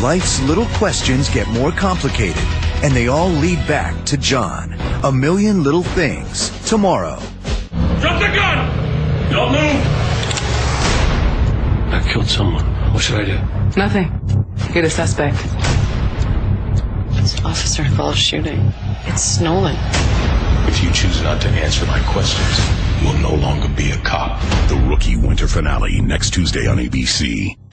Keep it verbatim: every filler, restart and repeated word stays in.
Life's little questions get more complicated, and they all lead back to John. A Million Little Things, tomorrow. Drop the gun! Don't move! I killed someone. What should I do? Nothing. You're the suspect. It's an officer involved shooting. It's Nolan. If you choose not to answer my questions, you will no longer be a cop. The Rookie winter finale next Tuesday on A B C.